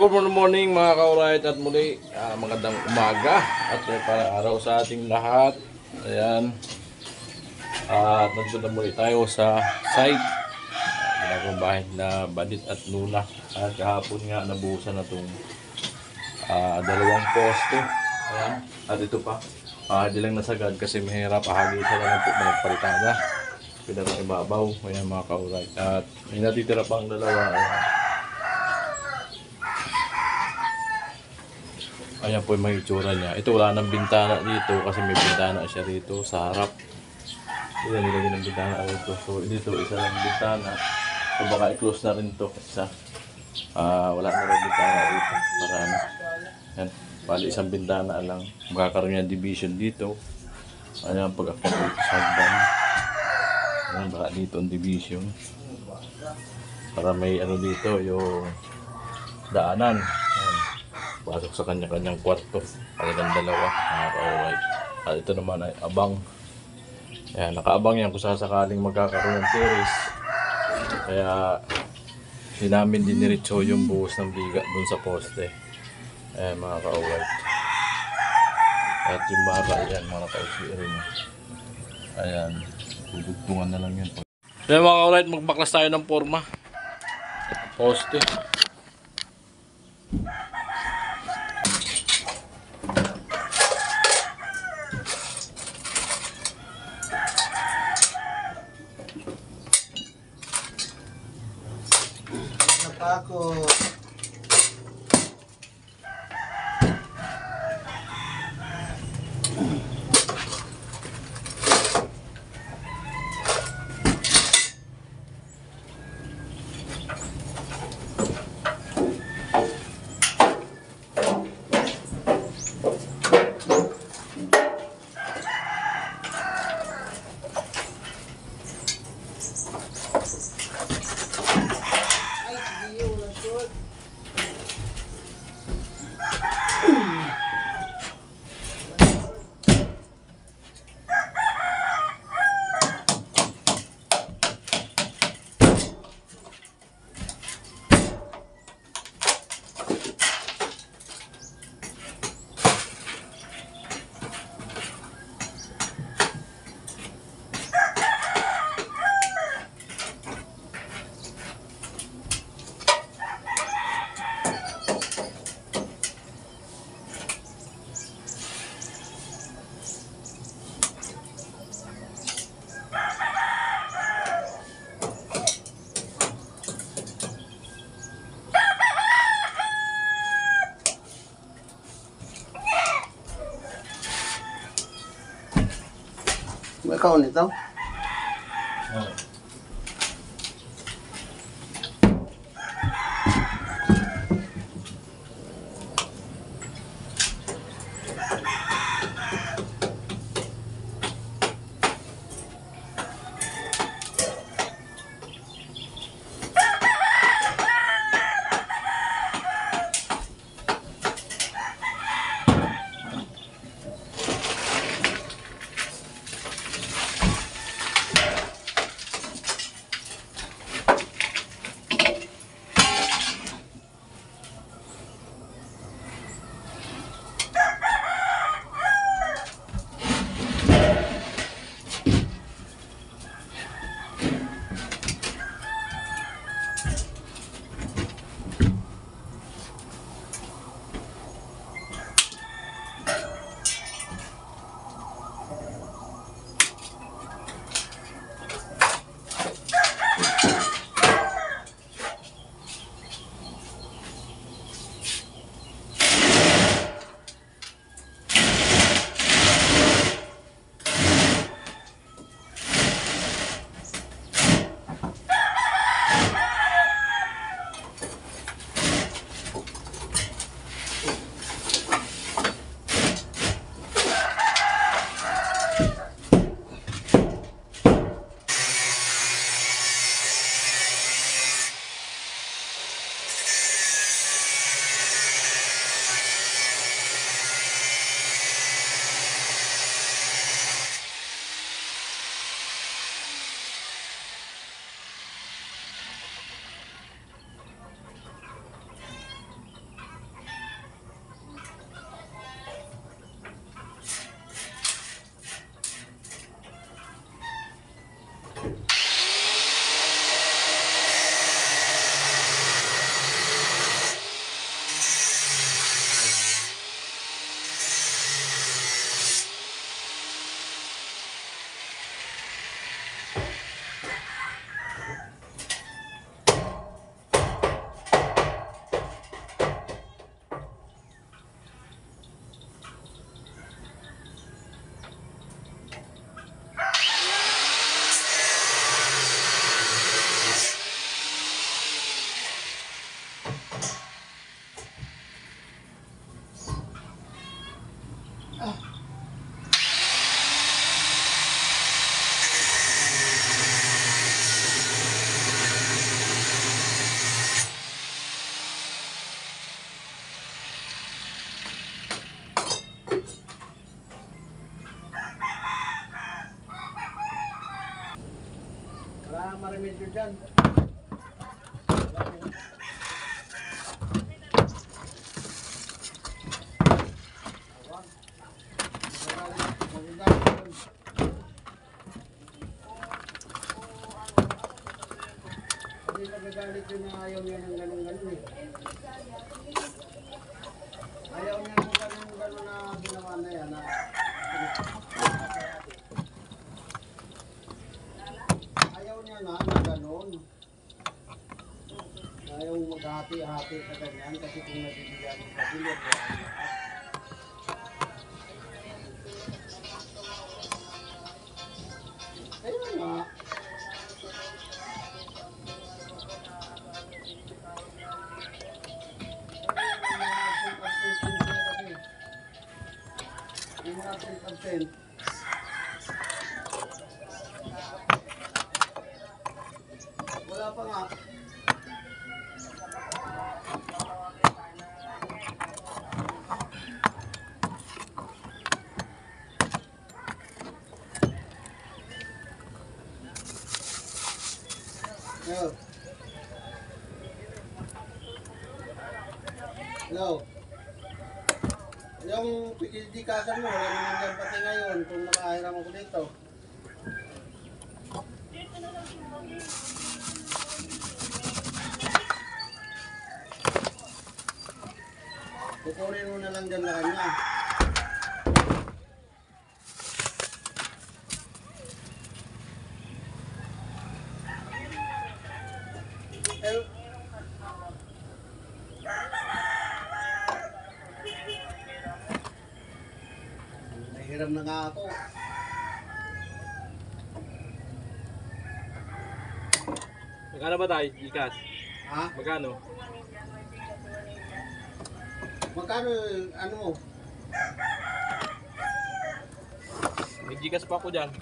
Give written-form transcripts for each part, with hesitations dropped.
good morning mga ka-alright at muli magandang umaga at parang araw sa ating lahat. Ayan. At nandun na muli tayo sa site. Ginagawang bahay na Badit at Nuna. At kahapon nga nabuhusan na itong dalawang poste. Ayan. At ito pa. Di lang nasagad kasi mahirap. Ahagi sa lang po managpalitada. Pinarang ibabaw. Ayan mga ka-alright. At may natitira pang dalawa. Ayan po yung may itsura niya. Ito wala nang bintana dito kasi may bintana siya rito sa harap. Ito nilagay ng bintana rito. So dito isa lang bintana. So baka i-close na rin to isa. Wala na rin bintana rito. Para ano. Ayan. Bali isang bintana lang. Magkakaroon niya division dito. Ayan pag-akit dito sa hagdan. Ayan baka dito ang division. Para may ano dito yung daanan. Ayan. Pasok sa kanya-kanyang kwarto. Talagang dalawa. Alright. At ito naman ay abang. Ayan, nakaabang yan kung sasakaling magkakaroon ng terrace. Kaya hindi namin diniritso yung buhos ng biga dun sa poste. Ayan mga ka-alright. At yung baba yan mga ka-alright rin. Ayan. Dudugtungan na lang yan. Ayan mga ka-alright, magbaklas tayo ng forma. Poste. Ako ikaw nito? medyo dyan. Hindi nagagalit yun na ayaw niya ng ganun-ganun eh. Ayaw niya ng ganun-ganun na ginawa na yan. Ayaw niya na ganun. Ayaw maghati-hati sa ganyan kasi kung nabibigyan ng pabilit. Ayun nga. Yung mga 10%. Wala pa nga. Hello. Hello. Yung pagdidikasan mo, wala naman dyan pati ngayon kung nakahiram ako dito. Kukunin mo na lang dyan na kanya. Eh, nahiram na nga ako. Magkano ba tayo, Ikas? Ha? Magkano? Magkano ano mo? May Gcash pa ako dyan.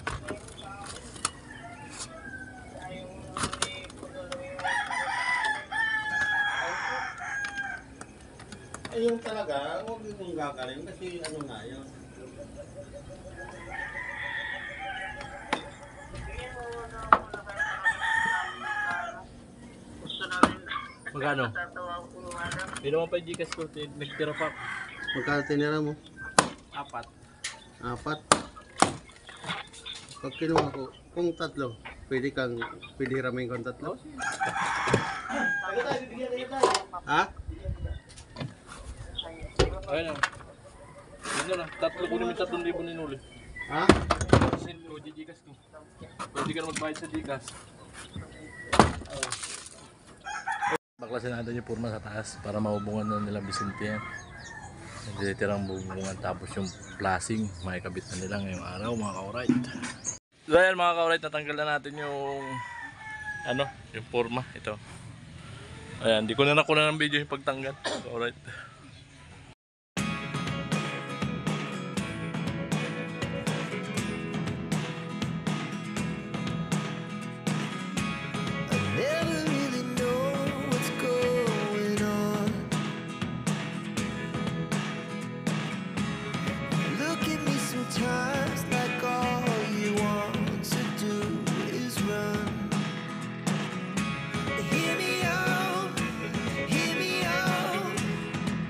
Eh yung talaga, huwag mong gagaling kasi ano nga yun. Magkano? Hindi naman pa yung Gcash ko, nagtira pa. Magkano tinira mo? 4. 4. Pag kinuha ko, kung 3, pwede hiramin kong 3. Ha? Ayun na. Yun na, 3 kunin mo 3,000 ninuli. Ha? Kasi Gcash ko. Pwede ka na magbayad sa Gcash. Baklasin natin yung purma sa taas para mahubungan na nila Vicente yan. Hindi tirang bubungan tapos yung plasing makikabit na nila ngayong araw mga ka-alright. So ayan mga ka-alright, natanggal na natin yung ano, yung purma ito. Ayan, di ko na nakuha ng video yung pagtanggal. Alright. Never really know what's going on. Look at me sometimes like all you want to do is run. Hear me out,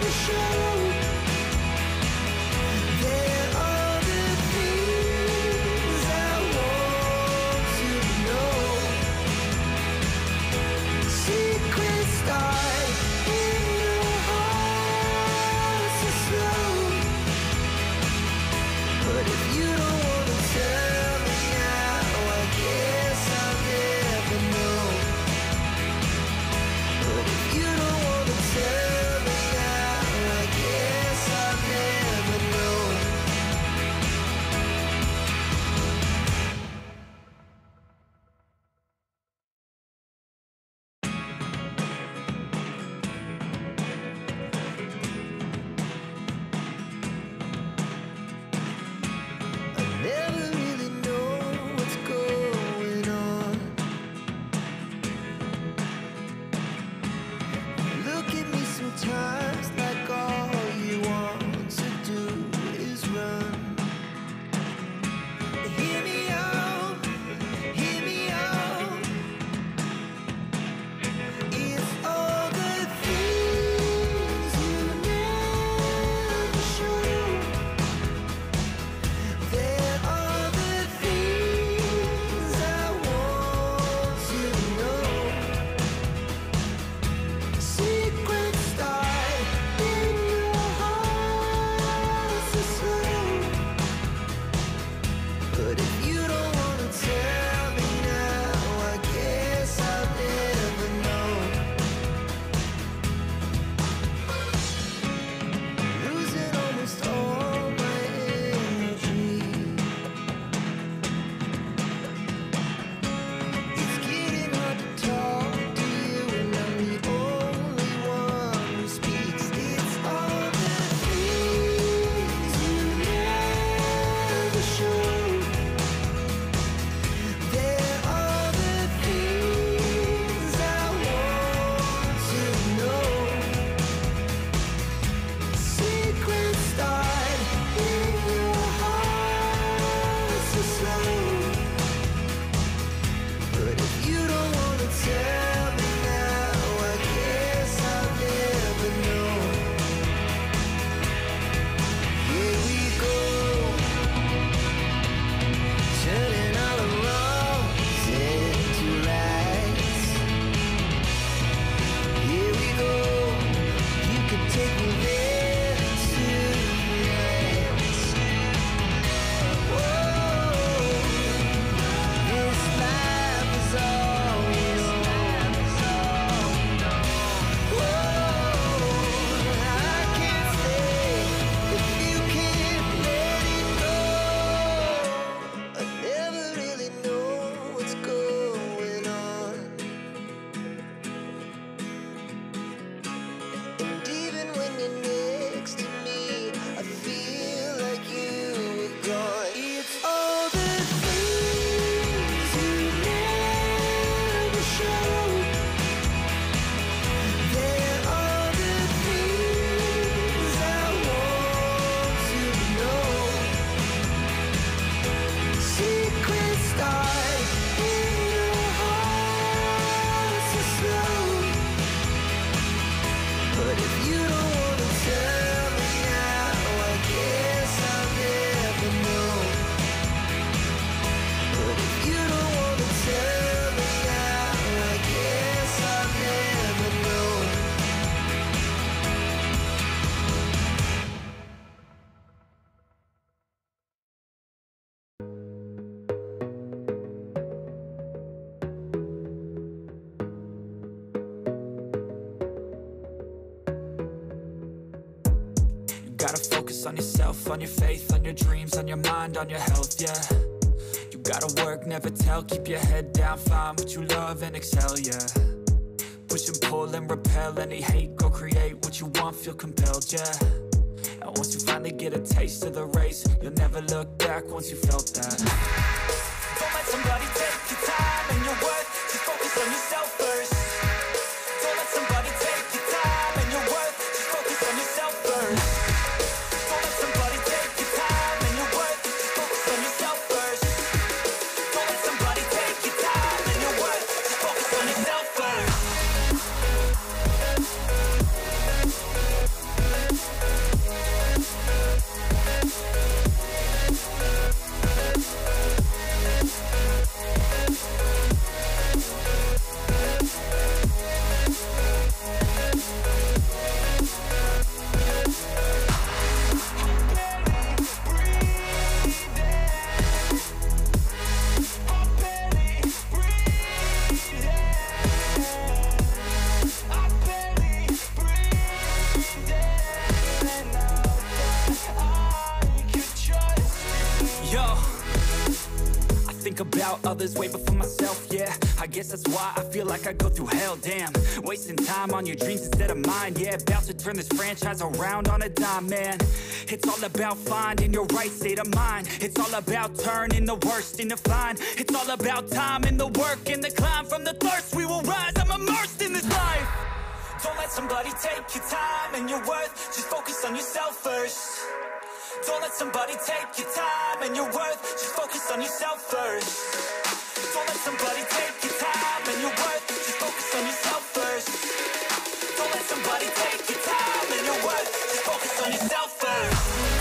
never show. There are the things I want to know. Secrets start in your heart so slow. But if you don't wanna tell me now, I guess I'll never know. But if you don't wanna tell me now, I guess I'll never know. I never really know what's going on. Look at me sometimes like all you want to do is run. Hear me out, hear me out. It's all the things you never show. There are the things I want to know. Secrets start in your heart so slow. But if you don't wanna tell me now, I guess I'll never know. Losing almost all my energy. It's getting hard to talk to you, and I'm the only one who speaks. It's all the things you never show. There are the things I want to know. Secrets start in your heart so slow. But if you don't wanna tell me now, I guess I'll never know. Here we go, turning all the wrongs into rights. Here we go, you can take me there tonight. Whoa, this life is all we know. Whoa, I can't stay if you can't let it go. I never really know what's going on. And even when you're next to me, I feel like you were gone. It's all the things you never show. There are the things I want to know. Secrets start in your heart so slow. But if you don't wanna tell me now, I guess I'll never know. But if you don't wanna tell me now, I guess I'll never know. You gotta focus on yourself, on your faith, on your dreams, on your mind, on your health, yeah. You gotta work, never tell, keep your head down, find what you love and excel, yeah. Push and pull and repel any hate, go create what you want, feel compelled, yeah. And once you finally get a taste of the race, you'll never look back once you felt that. Don't let somebody take your time and your worth, just focus on yourself first. Don't let somebody take your time and your worth, just focus on yourself first. Don't let somebody take your time and your worth, just focus on yourself first. Don't let somebody take your time and your worth, just focus on yourself first. think about others way before myself, yeah. I guess that's why I feel like I go through hell, damn. Wasting time on your dreams instead of mine, yeah. About to turn this franchise around on a dime, man. It's all about finding your right state of mind. It's all about turning the worst into fine. It's all about time and the work and the climb. From the thirst we will rise, I'm immersed in this life. Don't let somebody take your time and your worth. Just focus on yourself first. Don't let somebody take your time and your worth. Just focus on yourself first. Don't let somebody take your time and your worth. Just focus on yourself first. Don't let somebody take your time and your worth. Just focus on yourself first.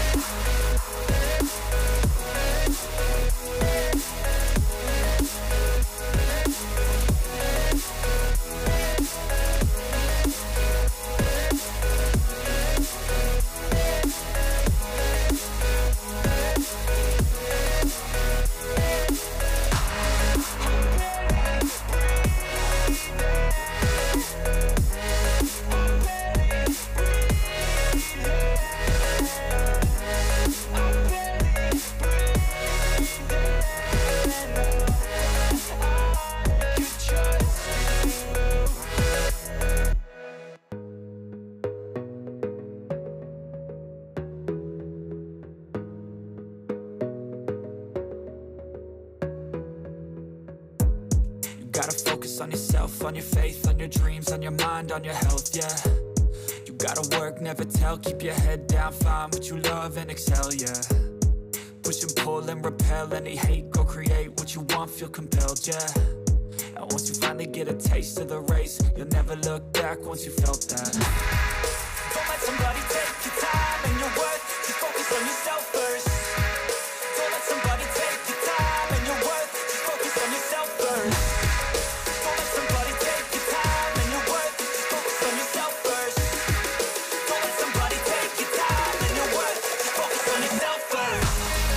Gotta focus on yourself, on your faith, on your dreams, on your mind, on your health, yeah. You gotta work, never tell, keep your head down, find what you love and excel, yeah. Push and pull and repel any hate, go create what you want, feel compelled, yeah. And once you finally get a taste of the race, you'll never look back once you felt that. Don't let somebody take your time and your worth, just focus on yourself first. Don't let somebody take your time and your worth, just focus on yourself first. Don't let somebody take your time and your worth, just focus on yourself first. Don't let somebody take your time and your worth, just focus on yourself first.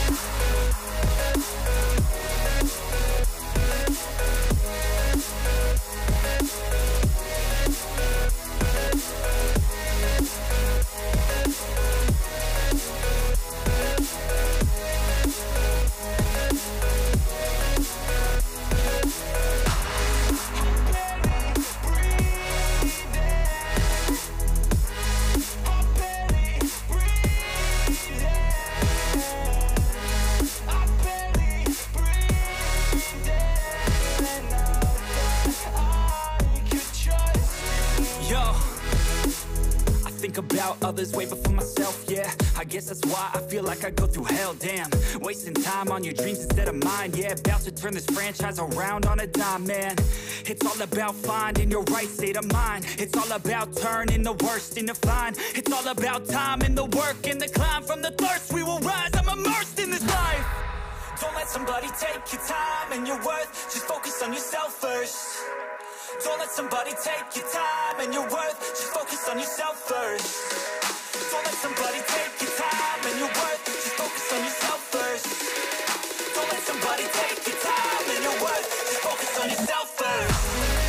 About others way before myself, yeah. I guess that's why I feel like I go through hell, damn. Wasting time on your dreams instead of mine, yeah. About to turn this franchise around on a dime, man. It's all about finding your right state of mind. It's all about turning the worst into fine. It's all about time and the work and the climb. From the thirst we will rise, I'm immersed in this life. Don't let somebody take your time and your worth, just focus on yourself first. Don't let somebody take your time and your worth, just focus on yourself first. Don't let somebody take your time and your worth, just focus on yourself first. Don't let somebody take your time and your worth, just focus on yourself first.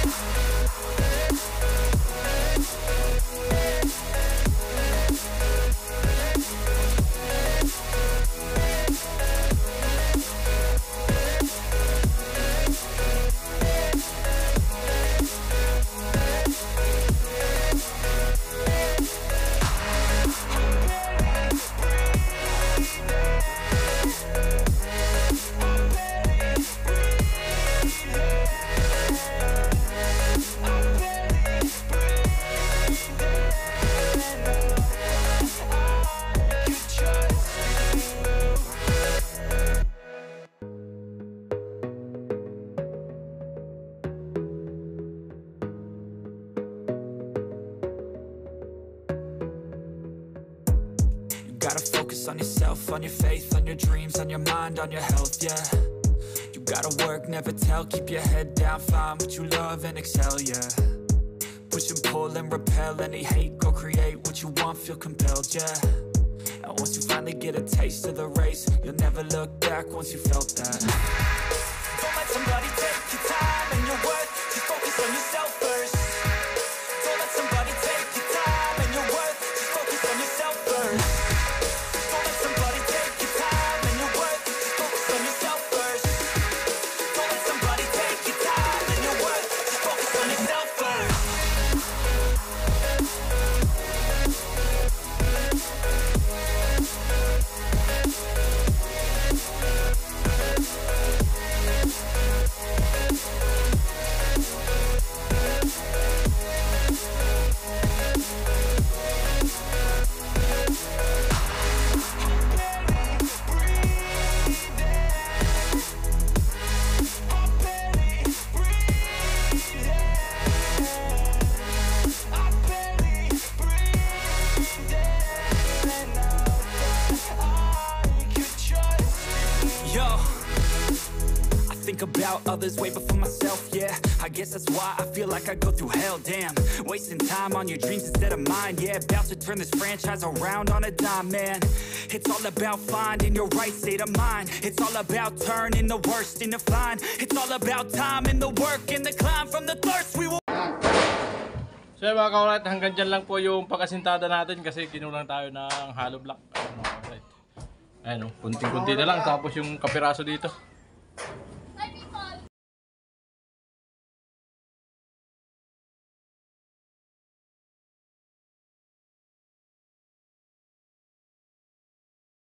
Gotta focus on yourself, on your faith, on your dreams, on your mind, on your health, yeah. You gotta work, never tell, keep your head down, find what you love and excel, yeah. Push and pull and repel any hate, go create what you want, feel compelled, yeah. And once you finally get a taste of the race, you'll never look back once you felt that. Don't let somebody take your time and your worth, just focus on yourself first. Don't let somebody take your time and your worth, just focus on yourself first. Don't let somebody take your time and your worth, just focus on yourself first. think about others way before myself, yeah. I guess that's why I feel like I go through hell, damn. Wasting time on your dreams instead of mine, yeah. About to turn this franchise around on a dime, man. It's all about finding your right state of mind. It's all about turning the worst into fine. It's all about time and the work and the climb from the thirst we will. So yun mga kaulit, hanggang dyan lang po yung pagkasintada natin kasi kinulang tayo ng hollow block. Ayun mga kaulit. Ayun o, kunting-kunti na lang tapos yung kapiraso dito.